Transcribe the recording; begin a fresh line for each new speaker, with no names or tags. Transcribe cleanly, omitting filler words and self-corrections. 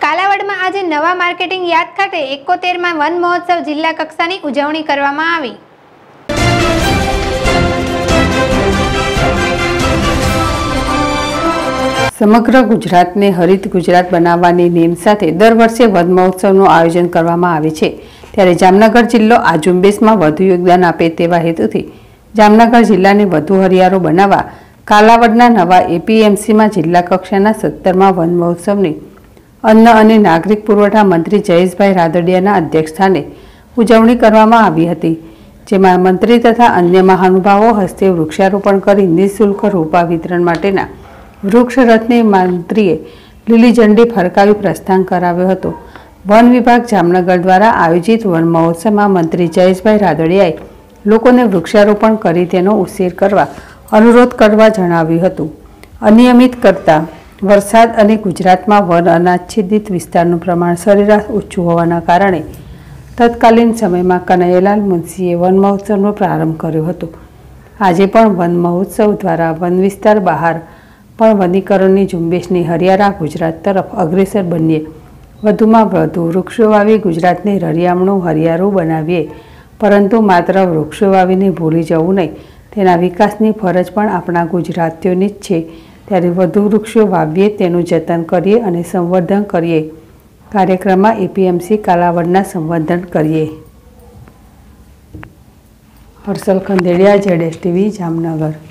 કાલાવડમાં આજે નવા marketing yard ખાતે 71માં વન મહોત્સવ જિલ્લા કક્ષાની ઉજવણી કરવામાં આવી।
સમગ્ર ગુજરાતને હરિત ગુજરાત બનાવવાની નેમ સાથે દર વર્ષે વન મહોત્સવનું આયોજન કરવામાં આવે છે। ત્યારે જામનગર જિલ્લો આ ઝુંબેશમાં વધુ યોગદાન આપે તેવા હેતુથી જામનગર જિલ્લાને વધુ હરિયાળો બનાવવા કાલાવડના નવા એપીએમસીમાં જિલ્લા કક્ષાના 17મા વન મહોત્સવની અન્ન અને નાગરિક પુરવઠા મંત્રી જયેશભાઈ રાદડિયાના અધ્યક્ષસ્થાને ઉજવણી કરવામાં આવી હતી, જેમાં મંત્રી તથા અન્ય મહાનુભાવો હસ્તે વૃક્ષારોપણ કરી નિઃશુલ્ક રોપા વિતરણ માટેના વૃક્ષ રથને મંત્રીએ લીલી ઝંડી ફરકાવી પ્રસ્થાન કરાવ્યો હતો। વન વિભાગ જામનગર દ્વારા આયોજિત વન મહોત્સવમાં મંત્રી જયેશભાઈ રાદડિયાએ લોકોને વૃક્ષારોપણ કરી તેનો ઉછેર કરવા અનુરોધ કરવા જણાવ્યું હતું। અનિયમિત કરતા વરસાદ અને ગુજરાતમાં વન અનાચ્છાદિત વિસ્તારનું પ્રમાણ સરેરાશ ઓછું હોવાના કારણે તત્કાલીન સમયમાં કનૈયાલાલ મુનશીએ વન મહોત્સવનો પ્રારંભ કર્યો હતો। આજે પણ વન મહોત્સવ દ્વારા વન વિસ્તાર બહાર પણ વનીકરણની ઝુંબેશની હરિયાળા ગુજરાત તરફ અગ્રેસર બનીએ, વધુમાં વધુ વૃક્ષો વાવી ગુજરાતને રળિયામણું હરિયાળું બનાવીએ, પરંતુ માત્ર વૃક્ષો વાવીને ભૂલી જવું નહીં, તેના વિકાસની ફરજ પણ આપણા ગુજરાતીઓની જ છે। ત્યારે વધુ વૃક્ષો વાવીએ, તેનું જતન કરીએ અને સંવર્ધન કરીએ। કાર્યક્રમમાં એપીએમસી કાલાવડના સંવર્ધન કરીએ। હર્ષલ ખંડેરિયા, ZSTV, જામનગર।